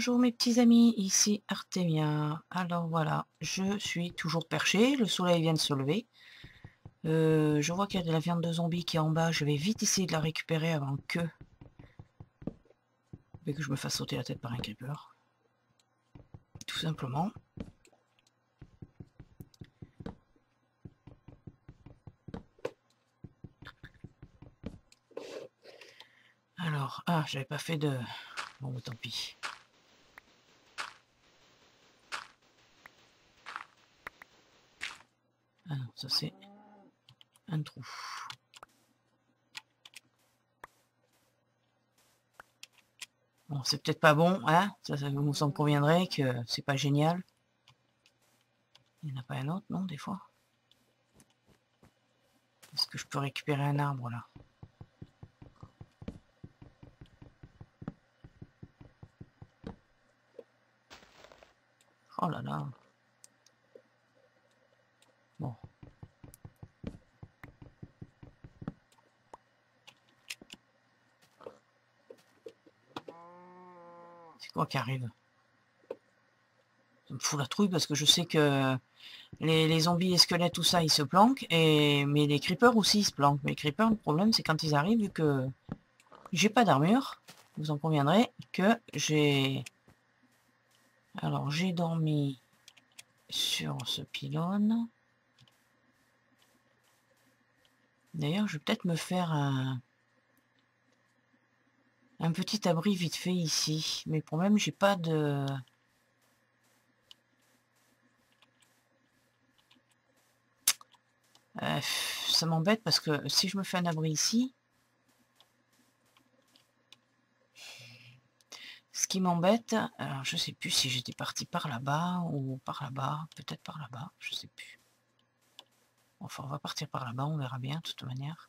Bonjour mes petits amis, ici Artemia. Alors voilà, je suis toujours perché, le soleil vient de se lever. Je vois qu'il y a de la viande de zombie qui est en bas, je vais vite essayer de la récupérer avant que je me fasse sauter la tête par un creeper. Tout simplement. Alors, ah, j'avais pas fait de... Bon, bah, tant pis. Ah non, ça c'est un trou. Bon, c'est peut-être pas bon, hein, ça vous en conviendrez que c'est pas génial. Il n'y en a pas un autre, non, des fois? Est-ce que je peux récupérer un arbre, là? Oh là là. Bon. C'est quoi qui arrive? Ça me fout la trouille parce que je sais que les zombies et squelettes, tout ça, ils se planquent. Mais les creepers aussi, ils se planquent. Mais les creepers, le problème, c'est quand ils arrivent, vu que j'ai pas d'armure, vous en conviendrez, que j'ai... Alors, j'ai dormi sur ce pylône. D'ailleurs, je vais peut-être me faire un petit abri vite fait ici. Mais le problème, j'ai pas de... ça m'embête parce que si je me fais un abri ici, ce qui m'embête, alors je sais plus si j'étais parti par là-bas ou par là-bas, peut-être par là-bas, je sais plus. Enfin, on va partir par là-bas, on verra bien de toute manière.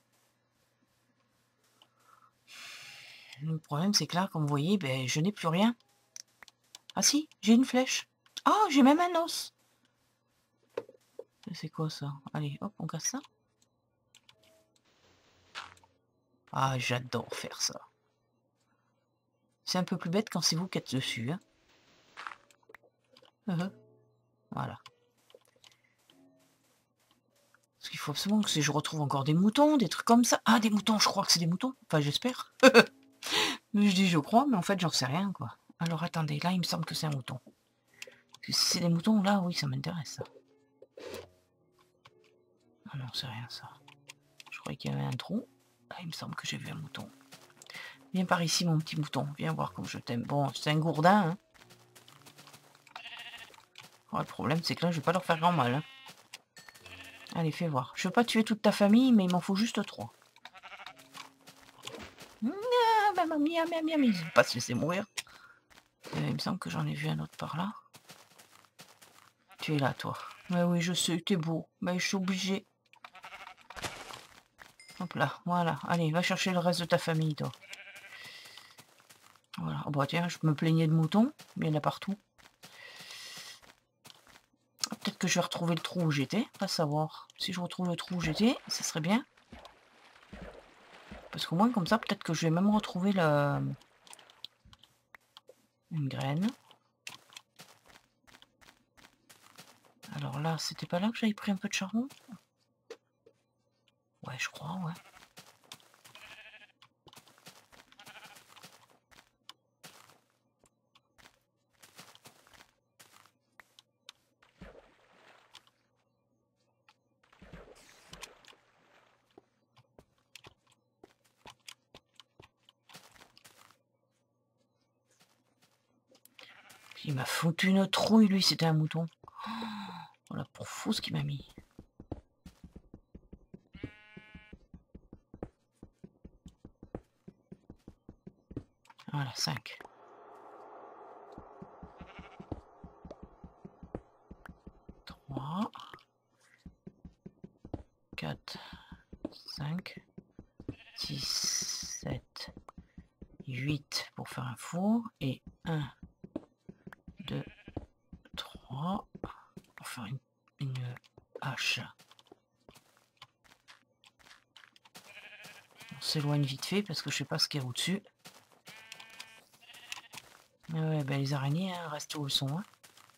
Le problème, c'est que là, comme vous voyez, ben, je n'ai plus rien. Ah si, j'ai une flèche. Ah, j'ai même un os. C'est quoi ça? Allez, hop, on casse ça. Ah, j'adore faire ça. C'est un peu plus bête quand c'est vous qui êtes dessus. Hein. Voilà. Parce qu'il faut absolument que je retrouve encore des moutons, des trucs comme ça. Ah, des moutons, je crois que c'est des moutons. Enfin, j'espère. Mais je dis je crois, mais en fait, j'en sais rien, quoi. Alors, attendez, là, il me semble que c'est un mouton. Si c'est des moutons, là, oui, ça m'intéresse, ça. Ah non, c'est rien, ça. Je croyais qu'il y avait un trou. Ah, il me semble que j'ai vu un mouton. Viens par ici, mon petit mouton. Viens voir comme je t'aime. Bon, c'est un gourdin, hein. Oh, le problème, c'est que là, je vais pas leur faire grand mal, hein. Allez, fais voir. Je veux pas tuer toute ta famille, mais il m'en faut juste 3. Mamma mia, mia, mia, mais ils vont pas se laisser mourir. Il me semble que j'en ai vu un autre par là. Tu es là, toi. Mais oui, je sais, t'es beau. Mais je suis obligée. Hop là, voilà. Allez, va chercher le reste de ta famille, toi. Voilà. Oh bah tiens, je me plaignais de moutons, mais il y en a partout. Peut-être que je vais retrouver le trou où j'étais, pas savoir. Si je retrouve le trou où j'étais, ça serait bien. Parce qu'au moins, comme ça, peut-être que je vais même retrouver une graine. Alors là, c'était pas là que j'avais pris un peu de charbon? Ouais, je crois, ouais. Il m'a foutu une trouille, lui, c'était un mouton. Voilà, pour fou ce qu'il m'a mis. Voilà, 5. 3. 4. 5. 6. 7. 8 pour faire un four. Et 1, 2, 3 pour faire une hache. On s'éloigne vite fait parce que je sais pas ce qu'il y a au-dessus. Ouais, ben les araignées, hein, restent où elles sont. Hein.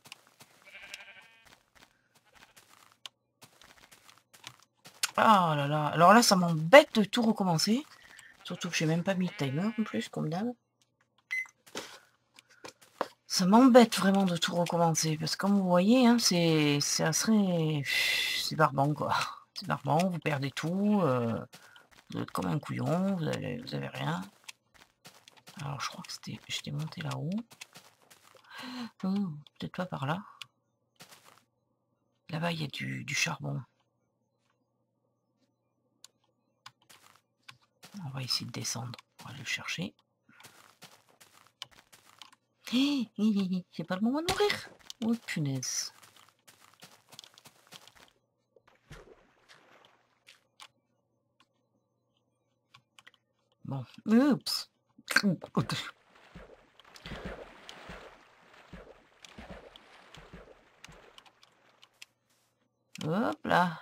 Ah là là. Alors là, ça m'embête de tout recommencer. Surtout que j'ai même pas mis de timer en plus, comme d'hab. Ça m'embête vraiment de tout recommencer. Parce que comme vous voyez, hein, ça serait... C'est barbant, quoi. C'est barbant, vous perdez tout. Vous êtes comme un couillon, vous avez rien. Alors je crois que c'était... J'étais monté là-haut. Peut-être pas par là. Là-bas, il y a du charbon. On va essayer de descendre. On va aller le chercher. C'est pas le moment de mourir. Oh punaise. Bon. Oups. Hop là.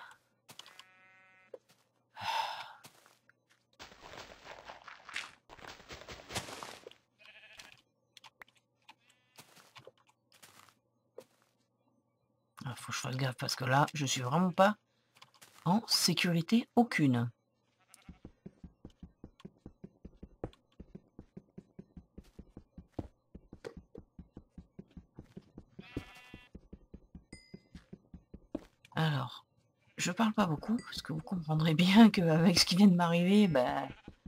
Ah, faut que je fasse gaffe parce que là, je suis vraiment pas en sécurité aucune. Alors, je parle pas beaucoup parce que vous comprendrez bien qu'avec ce qui vient de m'arriver, ben,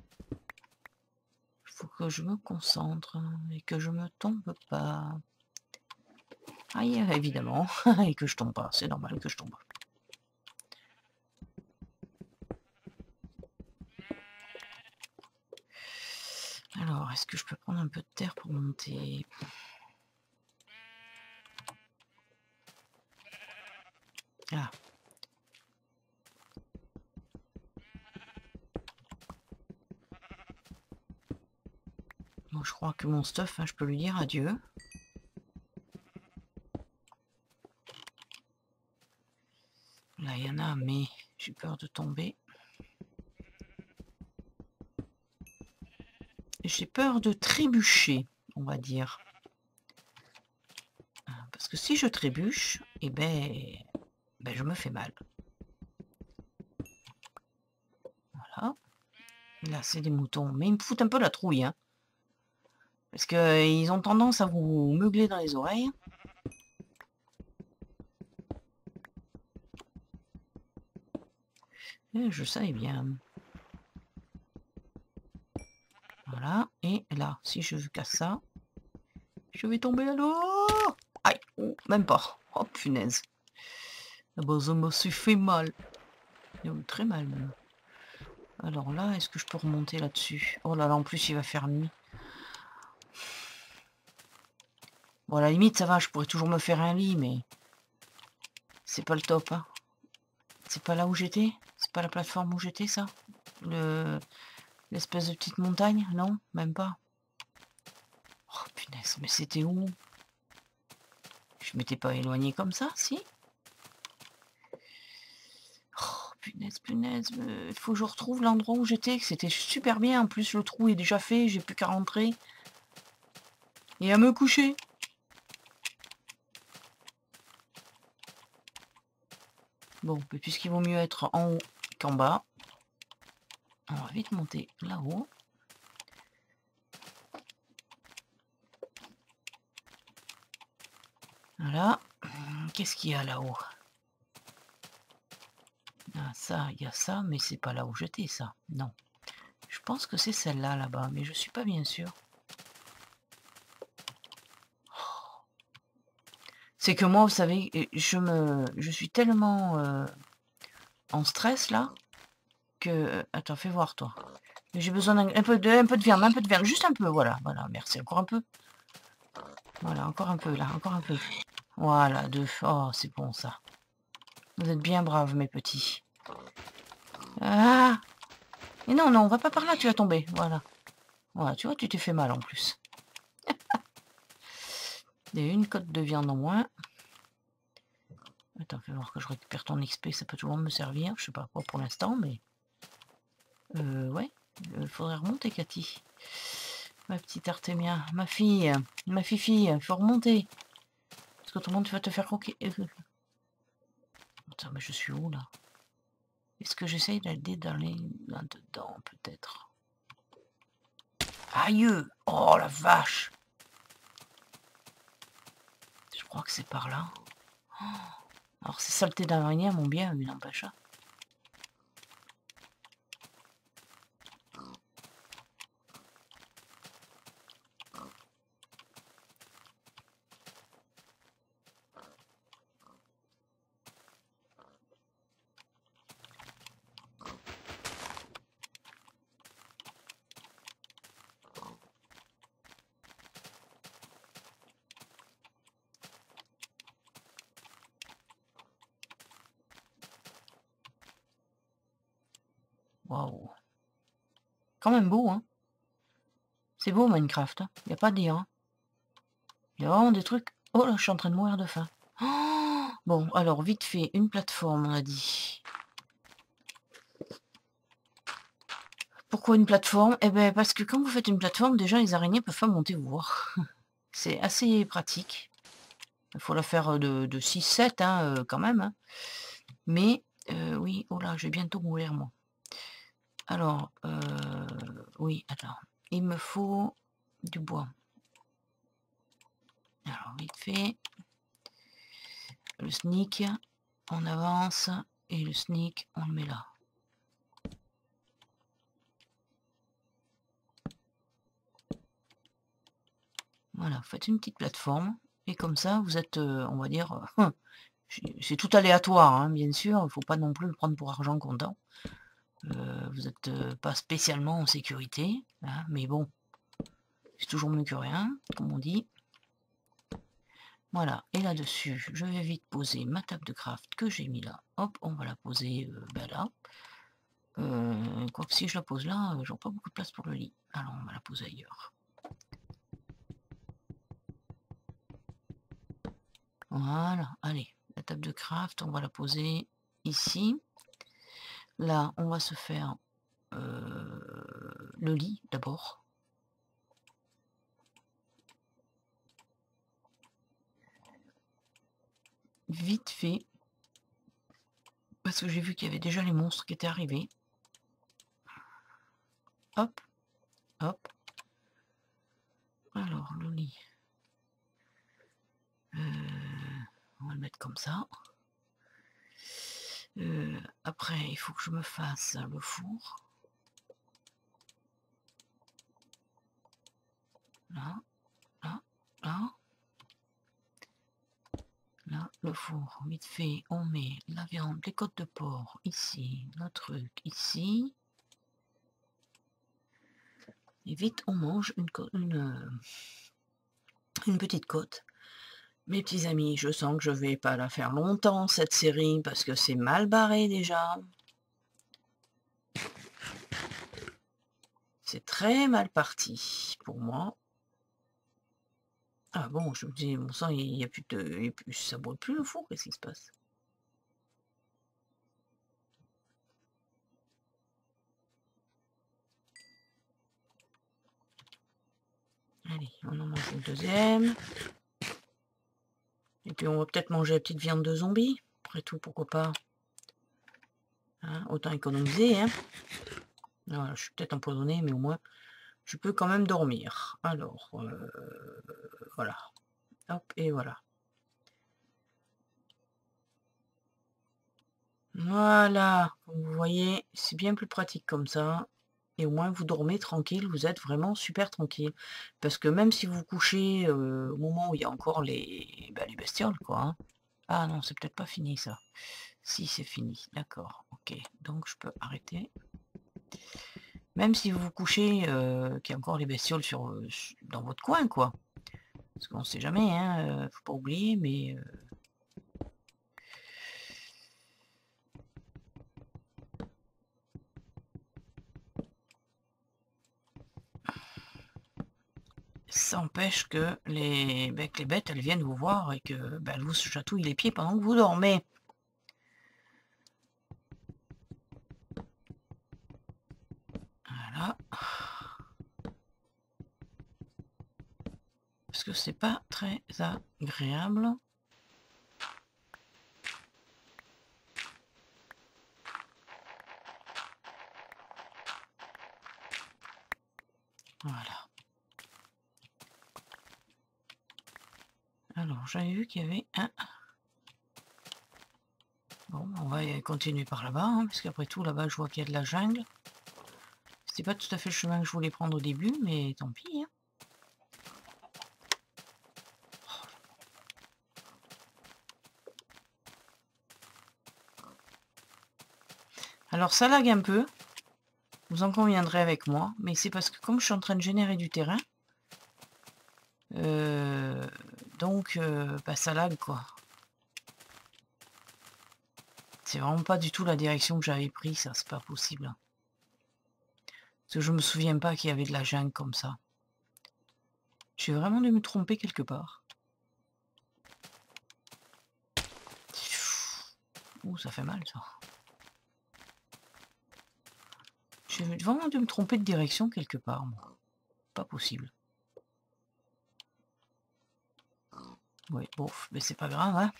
il faut que je me concentre et que je me tombe pas. Aïe, évidemment, et que je tombe pas, c'est normal que je tombe. Alors, est-ce que je peux prendre un peu de terre pour monter? Ah. Bon, je crois que mon stuff, hein, je peux lui dire adieu. Là, il y en a, mais j'ai peur de tomber. J'ai peur de trébucher, on va dire. Parce que si je trébuche, eh ben je me fais mal. Voilà. Là, c'est des moutons. Mais ils me foutent un peu la trouille. Hein. Parce qu'ils ont tendance à vous meugler dans les oreilles. Et je savais bien. Voilà. Et là, si je casse ça, je vais tomber à l'eau. Aïe, oh, même pas. Oh, punaise. Ah bah, ça me suis fait mal. Très mal, même. Alors là, est-ce que je peux remonter là-dessus? Oh là là, en plus, il va faire nuit. Bon, à la limite, ça va, je pourrais toujours me faire un lit, mais... C'est pas le top, hein. C'est pas là où j'étais? C'est pas la plateforme où j'étais, ça? L'espèce de petite montagne? Non? Même pas? Oh, punaise, mais c'était où? Je m'étais pas éloigné comme ça, si? Oh, punaise, punaise, il faut que je retrouve l'endroit où j'étais, que c'était super bien. En plus, le trou est déjà fait, j'ai plus qu'à rentrer. Et à me coucher. Bon, puisqu'il vaut mieux être en haut qu'en bas, on va vite monter là-haut. Voilà. Qu'est-ce qu'il y a là-haut? Ah, ça, il y a ça, mais c'est pas là où j'étais, ça. Non. Je pense que c'est celle-là, là-bas, mais je suis pas bien sûr. C'est que moi, vous savez, je suis tellement en stress, là, que... Attends, fais voir, toi. J'ai besoin d'un peu de viande, juste un peu, voilà, voilà, merci, encore un peu. Voilà, encore un peu, là, encore un peu. Voilà, deux. Oh, c'est bon, ça. Vous êtes bien braves, mes petits. Ah! Et non, non, on va pas par là, tu vas tomber, voilà. Voilà, tu vois, tu t'es fait mal, en plus. Il y a une côte de viande en moins. Attends, fais voir que je récupère ton XP, ça peut toujours me servir. Je sais pas quoi pour l'instant, mais... ouais, faudrait remonter, Cathy. Ma petite Artémia, ma fille, ma fifi, faut remonter. Parce qu'autrement tu vas te faire croquer. Attends, mais je suis où là? Est-ce que j'essaye d'aller là-dedans peut-être? Aïe! Oh la vache! Je crois que c'est par là. Oh, alors ces saletés d'araignée m'ont bien eu, n'empêche. Waouh! Quand même beau, hein? C'est beau Minecraft, hein, y a pas à dire, hein. Il y a vraiment des trucs... Oh là, je suis en train de mourir de faim. Oh, bon, alors, vite fait, une plateforme, on a dit. Pourquoi une plateforme? Eh ben, parce que quand vous faites une plateforme, déjà, les araignées peuvent pas monter vous voir. C'est assez pratique. Il faut la faire de 6-7, hein, quand même. Hein. Mais, oui, oh là, je vais bientôt mourir, moi. Alors, oui, attends. Il me faut du bois. Alors, vite fait. Le sneak, on avance. Et le sneak, on le met là. Voilà, faites une petite plateforme. Et comme ça, vous êtes, on va dire... c'est tout aléatoire, hein, bien sûr. Il ne faut pas non plus le prendre pour argent comptant. Vous n'êtes pas spécialement en sécurité. Hein, mais bon, c'est toujours mieux que rien, comme on dit. Voilà, et là-dessus, je vais vite poser ma table de craft que j'ai mis là. Hop, on va la poser là. Quoique si je la pose là, j'aurai pas beaucoup de place pour le lit. Alors on va la poser ailleurs. Voilà, allez, la table de craft, on va la poser ici. Là, on va se faire le lit d'abord. Vite fait. Parce que j'ai vu qu'il y avait déjà les monstres qui étaient arrivés. Hop, hop. Alors, le lit. On va le mettre comme ça. Après, il faut que je me fasse le four. Là, là, là. Là, le four, vite fait, on met la viande, les côtes de porc ici, le truc ici. Et vite, on mange une petite côte. Mes petits amis, je sens que je vais pas la faire longtemps, cette série, parce que c'est mal barré déjà. C'est très mal parti pour moi. Ah bon, je me dis, mon sang, il n'y a plus de... ça brûle plus le four, qu'est-ce qui se passe? Allez, on en mange une deuxième. Et puis on va peut-être manger la petite viande de zombie. Après tout, pourquoi pas. Hein, autant économiser, hein. Voilà, je suis peut-être empoisonné, mais au moins, je peux quand même dormir. Alors, voilà. Hop, et voilà. Voilà, comme vous voyez, c'est bien plus pratique comme ça. Et au moins, vous dormez tranquille, vous êtes vraiment super tranquille. Parce que même si vous couchez au moment où il y a encore les bestioles, quoi. Hein. Ah non, c'est peut-être pas fini, ça. Si, c'est fini, d'accord. Ok, donc je peux arrêter. Même si vous vous couchez, qu'il y a encore les bestioles dans votre coin, quoi. Parce qu'on sait jamais, hein, faut pas oublier, mais... ça empêche que les bêtes, elles viennent vous voir et que elles vous chatouillent les pieds pendant que vous dormez. Voilà. que c'est pas très agréable. Voilà. Alors, j'avais vu qu'il y avait un... Bon, on va continuer par là-bas, hein, parce qu'après tout, là-bas, je vois qu'il y a de la jungle. C'était pas tout à fait le chemin que je voulais prendre au début, mais tant pis. Hein. Alors, ça lag un peu. Vous en conviendrez avec moi, mais c'est parce que comme je suis en train de générer du terrain, donc bah, ça lag quoi. C'est vraiment pas du tout la direction que j'avais pris, ça, c'est pas possible. Parce que je me souviens pas qu'il y avait de la jungle comme ça. J'ai vraiment dû me tromper quelque part. Ouh, ça fait mal ça. J'ai vraiment dû me tromper de direction quelque part, moi. Pas possible. Oui, bon, mais c'est pas grave, hein.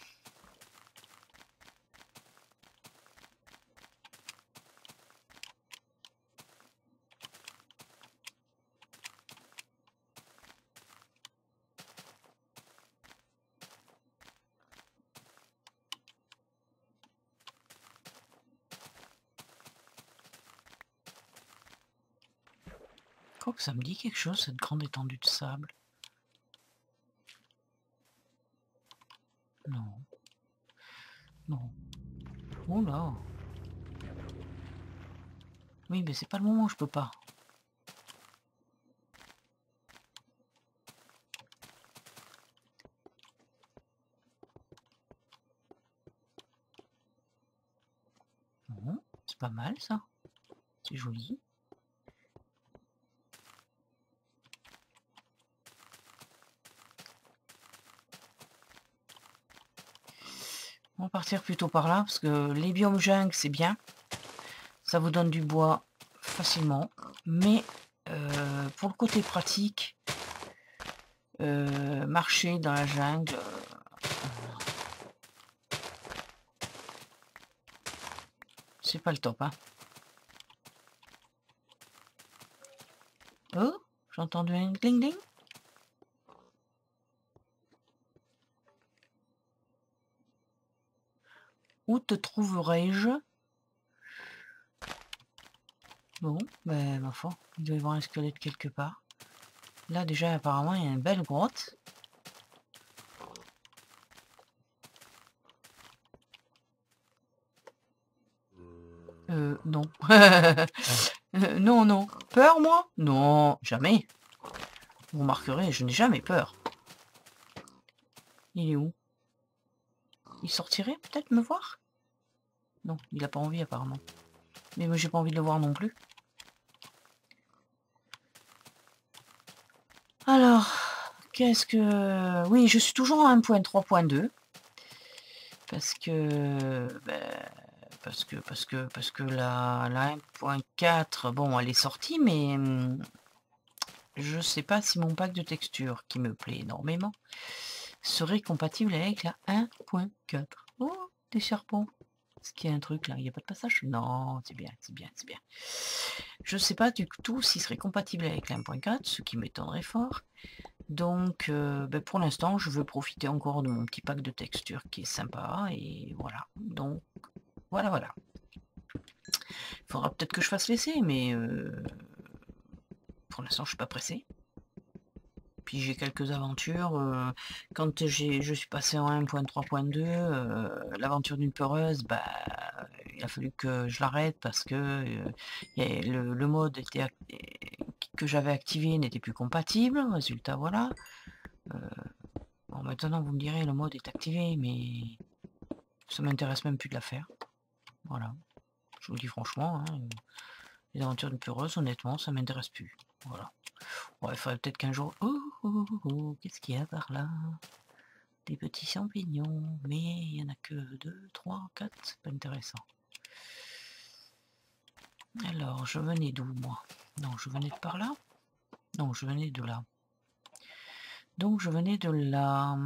Je crois que ça me dit quelque chose, cette grande étendue de sable. Non. Non. Oh là. Oui, mais c'est pas le moment, je peux pas. Bon, c'est pas mal ça. C'est joli. On va partir plutôt par là, parce que les biomes jungle, c'est bien. Ça vous donne du bois facilement. Mais pour le côté pratique, marcher dans la jungle, c'est pas le top. Hein. Oh, j'ai entendu un gling gling. Où te trouverai-je? Bon, ben ma foi, il doit y avoir un squelette quelque part. Là déjà apparemment il y a une belle grotte. Non. Non, non. Peur moi? Non, jamais. Vous remarquerez, je n'ai jamais peur. Il est où? Il sortirait peut-être me voir? Non, il a pas envie apparemment. Mais moi j'ai pas envie de le voir non plus. Alors, qu'est-ce que... Oui, je suis toujours en 1.3.2. Parce que... Ben, parce que la 1.4, bon, elle est sortie, mais je sais pas si mon pack de texture, qui me plaît énormément, serait compatible avec la 1.4. Oh, des serpents. Est-ce qu'il y a un truc là? Il n'y a pas de passage? Non, c'est bien, c'est bien, c'est bien. Je sais pas du tout s'il serait compatible avec la 1.4, ce qui m'étonnerait fort. Donc, ben pour l'instant, je veux profiter encore de mon petit pack de texture qui est sympa. Et voilà. Donc, voilà, voilà. Il faudra peut-être que je fasse l'essai, mais pour l'instant, je suis pas pressé. Puis j'ai quelques aventures. Quand je suis passé en 1.3.2, l'aventure d'une peureuse, bah, il a fallu que je l'arrête parce que le mode que j'avais activé n'était plus compatible. Résultat, voilà. Bon, maintenant, vous me direz, le mode est activé, mais ça m'intéresse même plus de la faire. Voilà. Je vous le dis franchement, hein, les aventures d'une peureuse, honnêtement, ça m'intéresse plus. Voilà. Ouais, il faudrait peut-être qu'un jour... Oh, oh, oh, oh, qu'est-ce qu'il y a par là? Des petits champignons, mais il n'y en a que 2, 3, 4, c'est pas intéressant. Alors, je venais d'où, moi? Non, je venais de par là? Non, je venais de là. Donc je venais de là.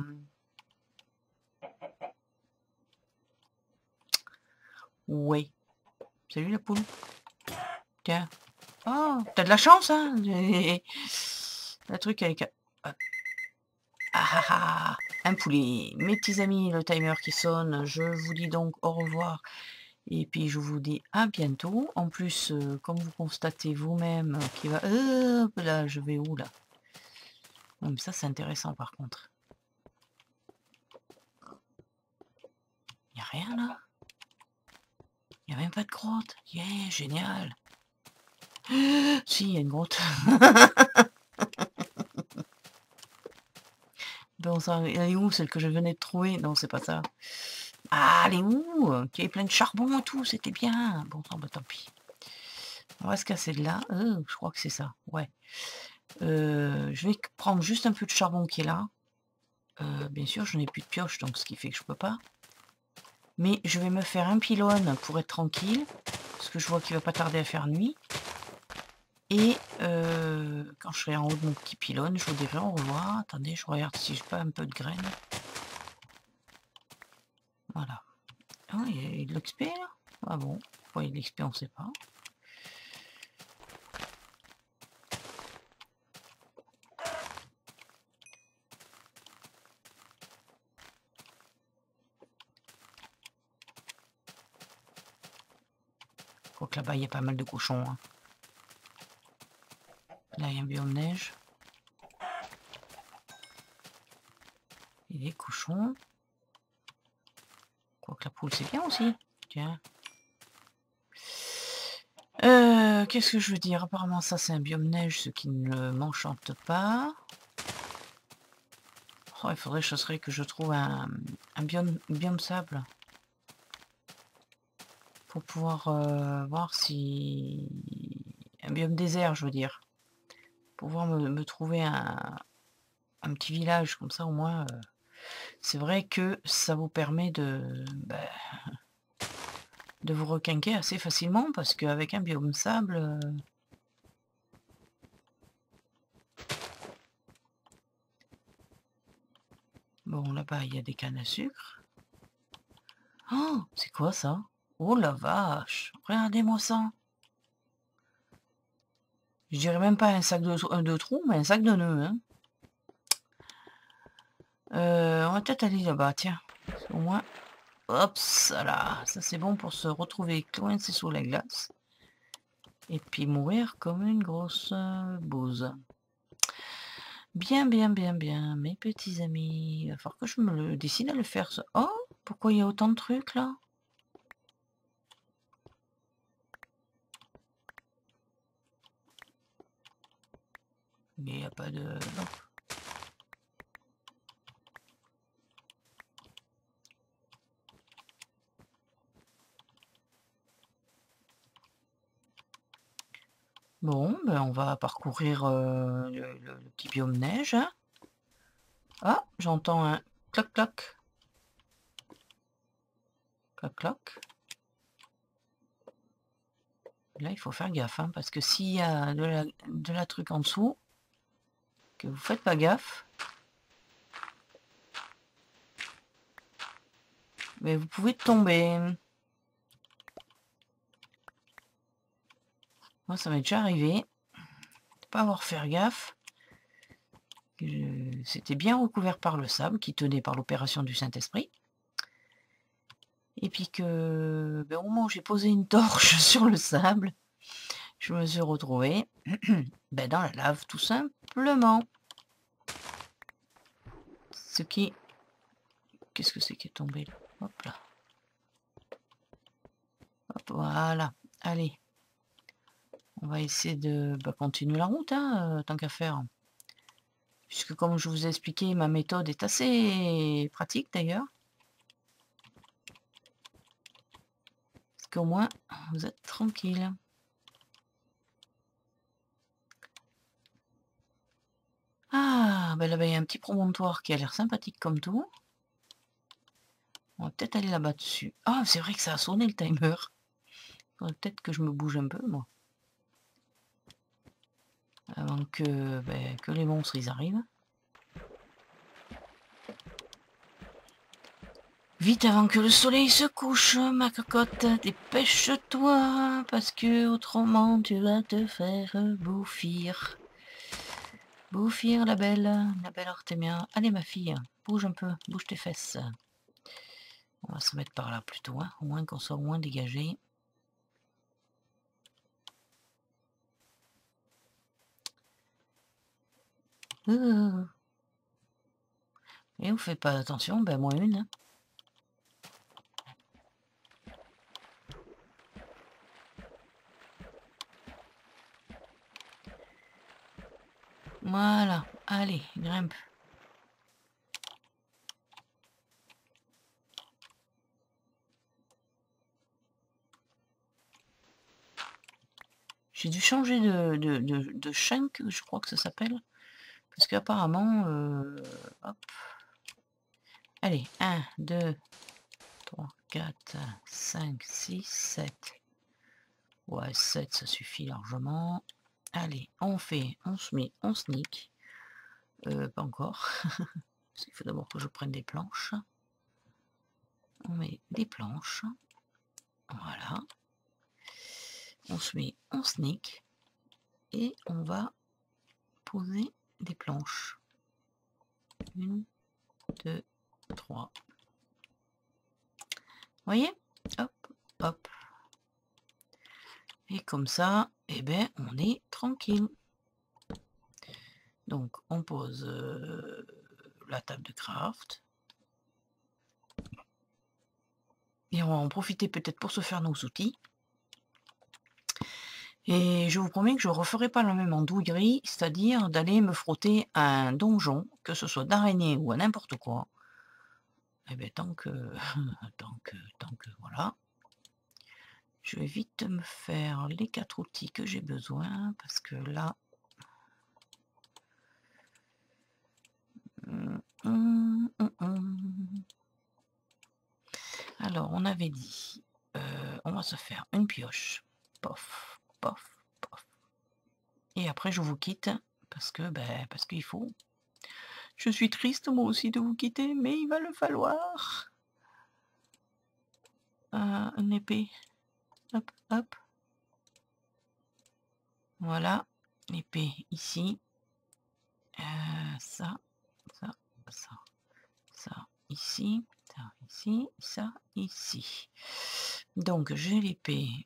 Oui. Salut la poule. Tiens. Oh, t'as de la chance, hein. Le truc avec... Ah ah ah. Un poulet. Mes petits amis, le timer qui sonne. Je vous dis donc au revoir. Et puis je vous dis à bientôt. En plus, comme vous constatez vous-même, qui va... là, je vais où là? Non, mais ça c'est intéressant par contre. Il n'y a rien là? Il n'y a même pas de grotte. Yeah, génial. Si, il y a une grotte. Bon, ça, elle est où celle que je venais de trouver? Non, c'est pas ça. Ah, elle est où? Qui est plein de charbon et tout, c'était bien. Bon, bah, tant pis. On va se casser de là. Je crois que c'est ça. Ouais. Je vais prendre juste un peu de charbon qui est là. Bien sûr, je n'ai plus de pioche, donc ce qui fait que je peux pas. Mais je vais me faire un pylône pour être tranquille. Parce que je vois qu'il va pas tarder à faire nuit. Et quand je serai en haut de mon petit pylône, je vous dirai au revoir. Attendez, je regarde si j'ai pas un peu de graines. Voilà. Ah, il y a de l'XP là? Ah bon, pourquoi il y a de l'XP, on ne sait pas. Quoique là-bas, il y a pas mal de cochons. Hein. Là, il y a un biome neige. Il y a des cochons. Quoique la poule, c'est bien aussi. Tiens. Qu'est-ce que je veux dire? Apparemment, ça, c'est un biome neige, ce qui ne m'enchante pas. Oh, il faudrait que je trouve un biome sable. Pour pouvoir voir si... Un biome désert, je veux dire. Pouvoir me trouver un petit village, comme ça, au moins... c'est vrai que ça vous permet de vous requinquer assez facilement, parce qu'avec un biome sable... Bon, là-bas, il y a des cannes à sucre. Oh, c'est quoi ça? Oh la vache! Regardez-moi ça! Je dirais même pas un sac de trous, mais un sac de nœuds. Hein. On va peut-être aller là-bas, tiens. Au moins... Hop, ça là, ça c'est bon pour se retrouver coincé sous la glace. Et puis mourir comme une grosse bouse. Bien, bien, bien, bien, mes petits amis. Il va falloir que je me décide à le faire. Oh, pourquoi il y a autant de trucs là? Il n'y a pas de... Non. Bon, ben on va parcourir le petit biome neige. Hein. Ah, j'entends un clac clac. Clac clac. Là, il faut faire gaffe, hein, parce que s'il y a de la truc en dessous, que vous faites pas gaffe, mais vous pouvez tomber. Moi, ça m'est déjà arrivé. Pas avoir faire gaffe. C'était bien recouvert par le sable qui tenait par l'opération du Saint-Esprit. Et puis que, ben, au moment où j'ai posé une torche sur le sable, je me suis retrouvée ben, dans la lave, tout simplement. Ce qui... Qu'est-ce que c'est qui est tombé là? Hop là. Hop, voilà. Allez. On va essayer de continuer la route, hein, tant qu'à faire. Puisque comme je vous ai expliqué, ma méthode est assez pratique d'ailleurs. Parce qu'au moins, vous êtes tranquille. Ah, ben là-bas, il y a un petit promontoire qui a l'air sympathique comme tout. On va peut-être aller là-bas dessus. Ah, c'est vrai que ça a sonné le timer. Il faudrait peut-être que je me bouge un peu, moi. Avant que les monstres, ils arrivent. Vite avant que le soleil se couche, ma cocotte, dépêche-toi, parce que autrement tu vas te faire bouffir. Bouffir la belle Artemia. Allez ma fille, bouge un peu, bouge tes fesses. On va se mettre par là plutôt, hein, au moins qu'on soit moins dégagé. Et vous faites pas attention, ben moi une. Hein. Voilà, allez, grimpe. J'ai dû changer de shank, je crois que ça s'appelle. Parce qu'apparemment, hop. Allez, 1, 2, 3, 4, 5, 6, 7. Ouais, 7, ça suffit largement. Allez, on se met, on sneak. Pas encore. Parce qu'il faut d'abord que je prenne des planches. On met des planches. Voilà. On se met, on sneak. Et on va poser des planches. 1, 2, 3. Vous voyez? Hop, hop. Et comme ça, eh ben, on est tranquille. Donc, on pose la table de craft. Et on va en profiter peut-être pour se faire nos outils. Et je vous promets que je ne referai pas la même andouillerie, c'est-à-dire d'aller me frotter à un donjon, que ce soit d'araignée ou à n'importe quoi. Et bien tant que, tant que voilà. Je vais vite me faire les 4 outils que j'ai besoin, parce que là... Alors, on avait dit, on va se faire une pioche. Pof, pof, pof. Et après, je vous quitte, parce que, parce qu'il faut. Je suis triste, moi aussi, de vous quitter, mais il va le falloir. Une épée. Hop, hop. Voilà, l'épée ici. Ça, ça, ça, ça, ici, ça, ici, ça, ici. Donc, j'ai l'épée.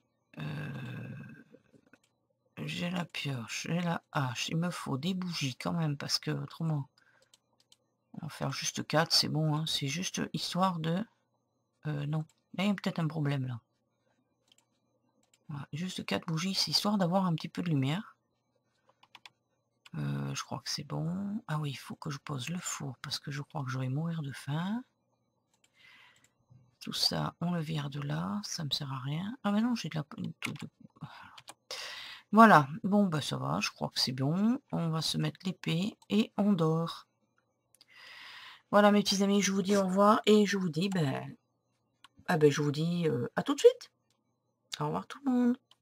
J'ai la pioche, j'ai la hache. Il me faut des bougies quand même, parce que autrement, on va faire juste 4, c'est bon. Hein. C'est juste histoire de... non, il y a peut-être un problème là. Voilà, juste 4 bougies, c'est histoire d'avoir un petit peu de lumière. Je crois que c'est bon. Ah oui, il faut que je pose le four, parce que je crois que je vais mourir de faim. Tout ça, on le vire de là, ça me sert à rien. Ah mais non, j'ai de la... Voilà, bon bah ça va, je crois que c'est bon. On va se mettre l'épée et on dort. Voilà mes petits amis, je vous dis au revoir et je vous dis, je vous dis à tout de suite. Au revoir tout le monde.